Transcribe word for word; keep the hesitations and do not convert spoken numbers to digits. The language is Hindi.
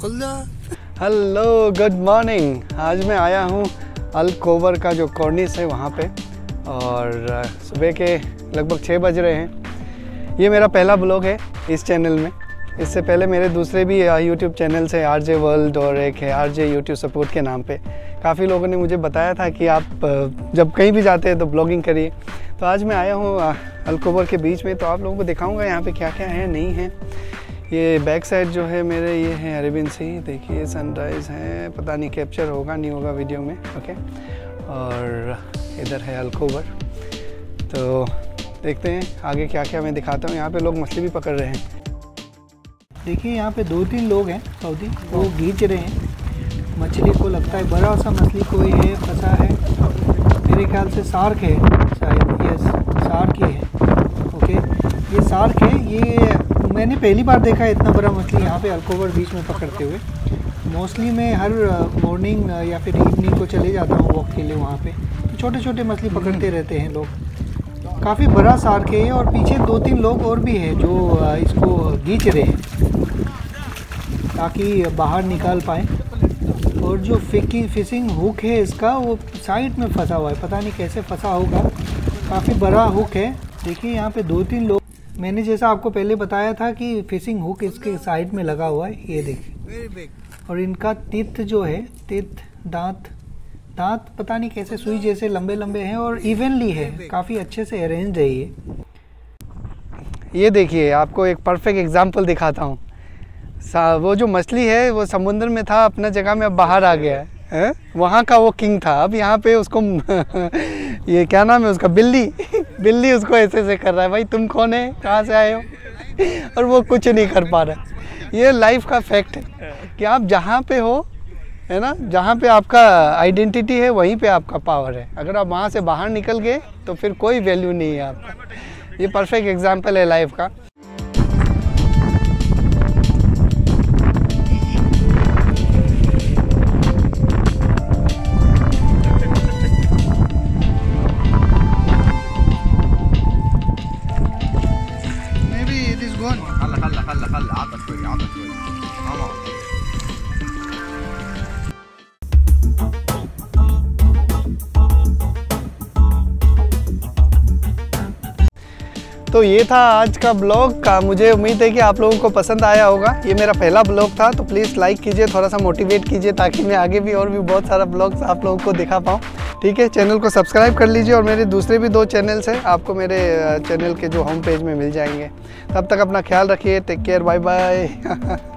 Hello good morning. आज मैं आया हूँ अल्कोवर का जो कॉर्निस है वहाँ पे, और सुबह के लगभग छः बज रहे हैं। ये मेरा पहला ब्लॉग है इस चैनल में। इससे पहले मेरे दूसरे भी यूट्यूब चैनल्स हैं, आर जे वर्ल्ड और एक है आर जे यूट्यूब सपोर्ट के नाम पे। काफ़ी लोगों ने मुझे बताया था कि आप जब कहीं भी जाते हैं तो ब्लॉगिंग करिए। तो आज मैं आया हूँ अल्कोवर के बीच में, तो आप लोगों को दिखाऊंगा यहाँ पे क्या क्या है नहीं है। ये बैक साइड जो है मेरे, ये है अरेबियन सी। देखिए सनराइज़ है, पता नहीं कैप्चर होगा नहीं होगा वीडियो में, ओके। और इधर है अल्कोवर। तो देखते हैं आगे क्या क्या मैं दिखाता हूँ। यहाँ पे लोग मछली भी पकड़ रहे हैं। देखिए यहाँ पे दो तीन लोग हैं सऊदी, वो खींच रहे हैं मछली को। लगता है बड़ा सा मछली कोई है, फंसा है। मेरे ख्याल से शार्क है शायद, यस शार्क ही है। ओके, ये शार्क है। ये मैंने पहली बार देखा है इतना बड़ा मछली यहाँ पे अल्कोवर बीच में पकड़ते हुए। मोस्टली मैं हर मॉर्निंग या फिर इवनिंग को चले जाता हूँ वॉक के लिए वहाँ पे, तो छोटे छोटे मछली पकड़ते रहते हैं लोग। काफ़ी बड़ा शार्क है और पीछे दो तीन लोग और भी हैं जो इसको खींच रहे हैं ताकि बाहर निकाल पाए। और जो फिकिंग फिशिंग हुक है इसका, वो साइड में फंसा हुआ है, पता नहीं कैसे फंसा होगा। काफ़ी बड़ा हुक है। देखिए यहाँ पे दो तीन लोग, मैंने जैसा आपको पहले बताया था कि फिशिंग हुक इसके साइड में लगा हुआ है, ये देखिए। और इनका तीत जो है, तीत दांत दांत पता नहीं कैसे सुई जैसे लंबे लंबे हैं और इवनली है, काफ़ी अच्छे से अरेंज है ये। ये देखिए, आपको एक परफेक्ट एग्जांपल दिखाता हूँ। वो जो मछली है वो समुद्र में था, अपना जगह में अब बाहर आ गया है, है? वहाँ का वो किंग था, अब यहाँ पे उसको ये क्या नाम है उसका, बिल्ली बिल्ली उसको ऐसे ऐसे कर रहा है, भाई तुम कौन है, कहाँ से आए हो, और वो कुछ नहीं कर पा रहा। ये लाइफ का फैक्ट है कि आप जहाँ पे हो, है ना, जहाँ पे आपका आइडेंटिटी है वहीं पे आपका पावर है। अगर आप वहाँ से बाहर निकल गए तो फिर कोई वैल्यू नहीं है आपका। ये परफेक्ट एग्जाम्पल है लाइफ का। तो ये था आज का ब्लॉग का। मुझे उम्मीद है कि आप लोगों को पसंद आया होगा। ये मेरा पहला ब्लॉग था, तो प्लीज़ लाइक कीजिए, थोड़ा सा मोटिवेट कीजिए ताकि मैं आगे भी और भी बहुत सारा ब्लॉग्स आप लोगों को दिखा पाऊँ। ठीक है, चैनल को सब्सक्राइब कर लीजिए, और मेरे दूसरे भी दो चैनल्स हैं, आपको मेरे चैनल के जो होम पेज में मिल जाएंगे। तब तक अपना ख्याल रखिए, टेक केयर, बाय बाय।